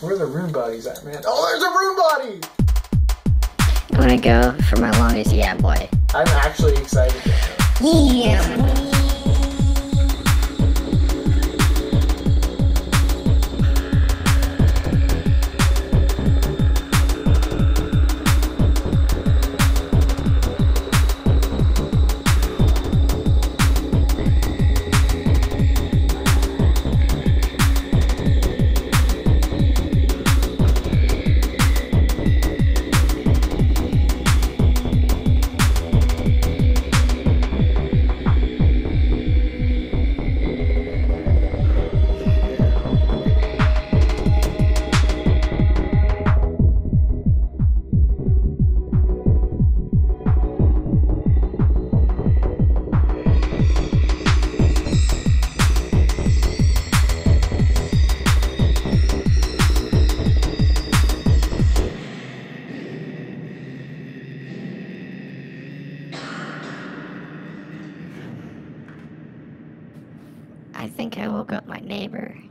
Where are the rune bodies at, man? Oh, there's a rune body! You wanna go for my longest? Yeah, boy. I'm actually excited. Yeah, boy. I think I woke up my neighbor.